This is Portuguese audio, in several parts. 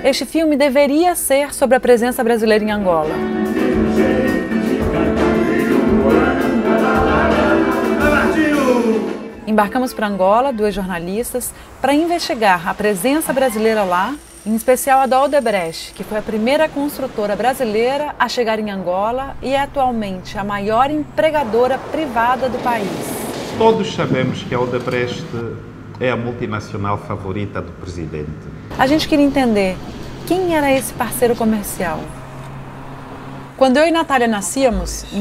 Este filme deveria ser sobre a presença brasileira em Angola. Embarcamos para Angola, 2 jornalistas, para investigar a presença brasileira lá, em especial a da Odebrecht, que foi a primeira construtora brasileira a chegar em Angola e é atualmente a maior empregadora privada do país. Todos sabemos que a Odebrecht é a multinacional favorita do presidente. A gente queria entender quem era esse parceiro comercial. Quando eu e Natália nascíamos, em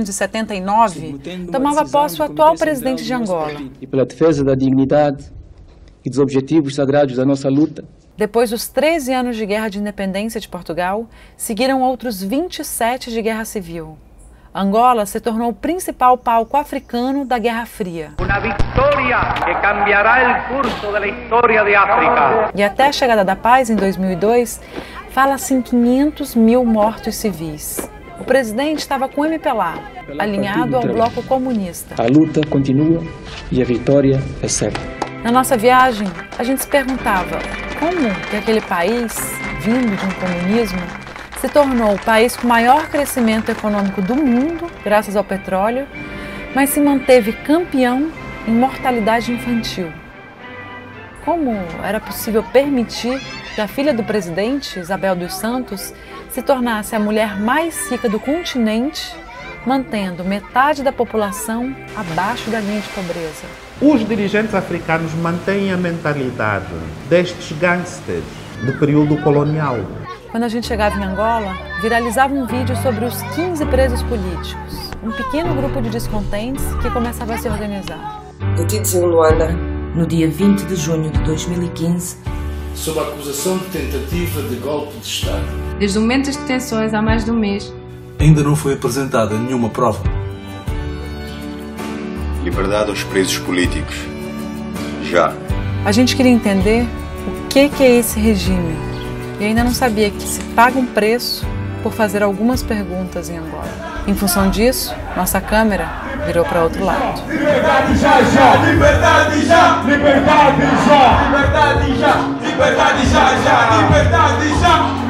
1979, tomava posse o atual presidente de Angola. E pela defesa da dignidade e dos objetivos sagrados da nossa luta. Depois dos 13 anos de guerra de independência de Portugal, seguiram outros 27 de guerra civil. Angola se tornou o principal palco africano da Guerra Fria. Uma vitória que cambiará o curso da história de África. E até a chegada da paz, em 2002, fala-se em 500 mil mortos civis. O presidente estava com o MPLA, alinhado ao bloco comunista. A luta continua e a vitória é certa. Na nossa viagem, a gente se perguntava como que aquele país, vindo de um comunismo, se tornou o país com maior crescimento econômico do mundo, graças ao petróleo, mas se manteve campeão em mortalidade infantil. Como era possível permitir que a filha do presidente, Isabel dos Santos, se tornasse a mulher mais rica do continente, mantendo metade da população abaixo da linha de pobreza? Os dirigentes africanos mantêm a mentalidade destes gangsters do período colonial. Quando a gente chegava em Angola, viralizava um vídeo sobre os 15 presos políticos, um pequeno grupo de descontentes que começava a se organizar. Detidos em Luanda, no dia 20 de junho de 2015, sob a acusação de tentativa de golpe de Estado. Desde o momento das detenções, há mais de um mês, ainda não foi apresentada nenhuma prova. Liberdade aos presos políticos. Já. A gente queria entender o que é esse regime. E ainda não sabia que se paga um preço por fazer algumas perguntas em Angola. Em função disso, nossa câmera virou para outro lado. Liberdade já, já! Liberdade já! Liberdade já! Liberdade já! Liberdade já, já! Liberdade já!